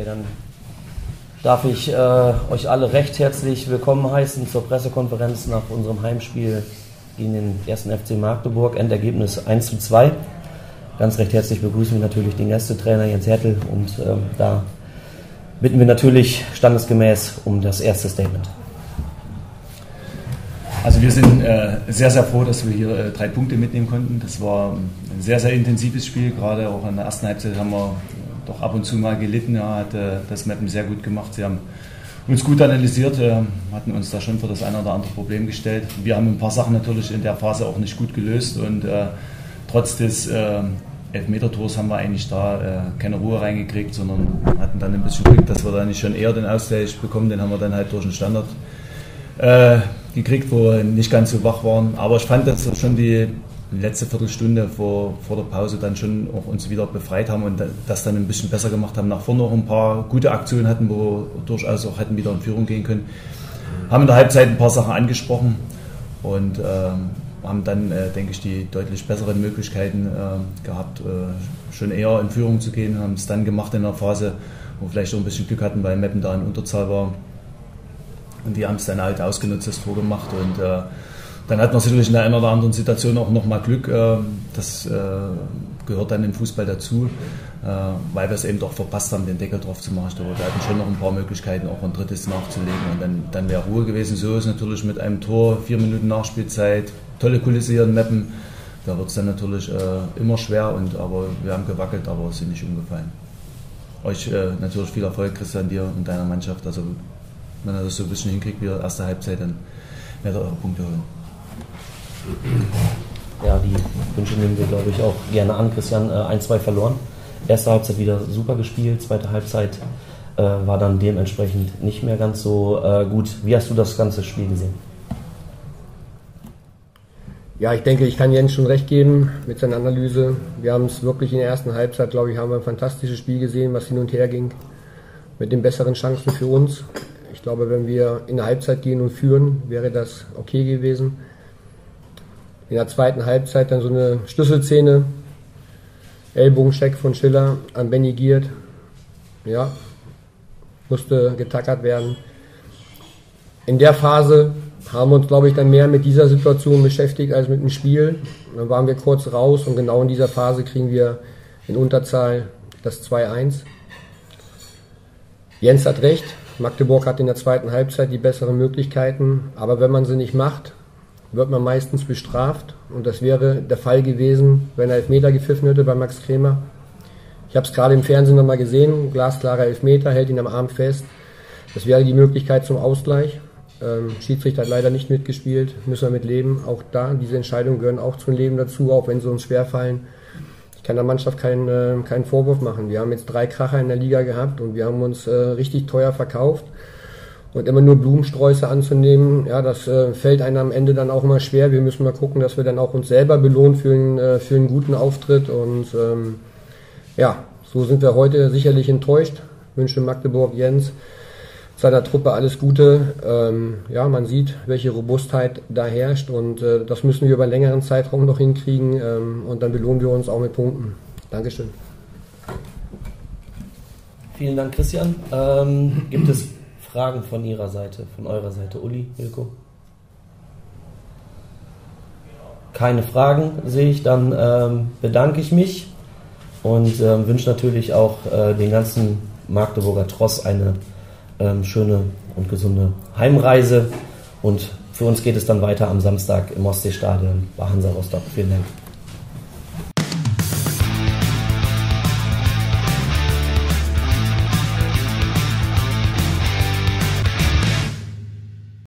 Okay, dann darf ich euch alle recht herzlich willkommen heißen zur Pressekonferenz nach unserem Heimspiel gegen den 1. FC Magdeburg. Endergebnis 1:2. Ganz recht herzlich begrüßen wir natürlich den Gästetrainer Jens Hertel und da bitten wir natürlich standesgemäß um das erste Statement. Also wir sind sehr, sehr froh, dass wir hier 3 Punkte mitnehmen konnten. Das war ein sehr, sehr intensives Spiel. Gerade auch in der ersten Halbzeit haben wir doch ab und zu mal gelitten. Ja, hat das Meppen sehr gut gemacht. Sie haben uns gut analysiert, hatten uns da schon für das eine oder andere Problem gestellt. Wir haben ein paar Sachen natürlich in der Phase auch nicht gut gelöst und trotz des Elfmeter-Tors haben wir eigentlich da keine Ruhe reingekriegt, sondern hatten dann ein bisschen Glück, dass wir da nicht schon eher den Ausgleich bekommen. Den haben wir dann halt durch den Standard gekriegt, wo wir nicht ganz so wach waren. Aber ich fand, dass wir schon die letzte Viertelstunde vor der Pause dann schon auch uns wieder befreit haben und das dann ein bisschen besser gemacht haben. Nach vorne noch ein paar gute Aktionen hatten, wo wir durchaus auch hätten wieder in Führung gehen können. Haben in der Halbzeit ein paar Sachen angesprochen und haben dann, denke ich, die deutlich besseren Möglichkeiten gehabt, schon eher in Führung zu gehen. Haben es dann gemacht in der Phase, wo wir vielleicht auch ein bisschen Glück hatten, weil Meppen da in Unterzahl war. Und die haben es dann halt ausgenutzt, das Tor gemacht. Und dann hat man sicherlich in der einen oder anderen Situation auch nochmal Glück. Das gehört dann im Fußball dazu, weil wir es eben doch verpasst haben, den Deckel drauf zu machen. Aber wir hatten schon noch ein paar Möglichkeiten, auch ein drittes nachzulegen. Und dann wäre Ruhe gewesen. So ist natürlich mit einem Tor, 4 Minuten Nachspielzeit, tolle Kulisse hier in Meppen. Da wird es dann natürlich immer schwer. Aber wir haben gewackelt, aber sind nicht umgefallen. Euch natürlich viel Erfolg, Christian, dir und deiner Mannschaft. Also, wenn er das so ein bisschen hinkriegt wie die erste Halbzeit, dann werdet ihr eure Punkte holen. Ja, die Wünsche nehmen wir, glaube ich, auch gerne an. Christian, 1:2 verloren. Erste Halbzeit wieder super gespielt, zweite Halbzeit war dann dementsprechend nicht mehr ganz so gut. Wie hast du das ganze Spiel gesehen? Ja, ich denke, ich kann Jens schon recht geben mit seiner Analyse. Wir haben es wirklich in der ersten Halbzeit, glaube ich, haben wir ein fantastisches Spiel gesehen, was hin und her ging, mit den besseren Chancen für uns. Ich glaube, wenn wir in der Halbzeit gehen und führen, wäre das okay gewesen. In der zweiten Halbzeit dann so eine Schlüsselszene, Ellbogencheck von Schiller an Benny Giert. Ja, musste getackert werden. In der Phase haben wir uns, glaube ich, dann mehr mit dieser Situation beschäftigt als mit dem Spiel. Dann waren wir kurz raus und genau in dieser Phase kriegen wir in Unterzahl das 2:1. Jens hat recht. Magdeburg hat in der zweiten Halbzeit die besseren Möglichkeiten, aber wenn man sie nicht macht, wird man meistens bestraft und das wäre der Fall gewesen, wenn er Elfmeter gepfiffen hätte bei Max Kremer. Ich habe es gerade im Fernsehen nochmal gesehen, glasklarer Elfmeter, hält ihn am Arm fest. Das wäre die Möglichkeit zum Ausgleich. Schiedsrichter hat leider nicht mitgespielt, müssen wir mit leben. Auch da, diese Entscheidungen gehören auch zum Leben dazu, auch wenn sie uns schwerfallen. Ich kann der Mannschaft keinen Vorwurf machen. Wir haben jetzt 3 Kracher in der Liga gehabt und wir haben uns richtig teuer verkauft. Und immer nur Blumensträuße anzunehmen, ja, das fällt einem am Ende dann auch immer schwer. Wir müssen mal gucken, dass wir dann auch uns selber belohnen für einen guten Auftritt. Und ja, so sind wir heute sicherlich enttäuscht. Ich wünsche Magdeburg Jens, seiner Truppe alles Gute. Ja, man sieht, welche Robustheit da herrscht und das müssen wir über einen längeren Zeitraum noch hinkriegen und dann belohnen wir uns auch mit Punkten. Dankeschön. Vielen Dank, Christian. Gibt es Fragen von Ihrer Seite, von eurer Seite? Uli, Ilko? Keine Fragen sehe ich, dann bedanke ich mich und wünsche natürlich auch den ganzen Magdeburger Tross eine schöne und gesunde Heimreise und für uns geht es dann weiter am Samstag im Ostseestadion bei Hansa Rostock. Vielen Dank.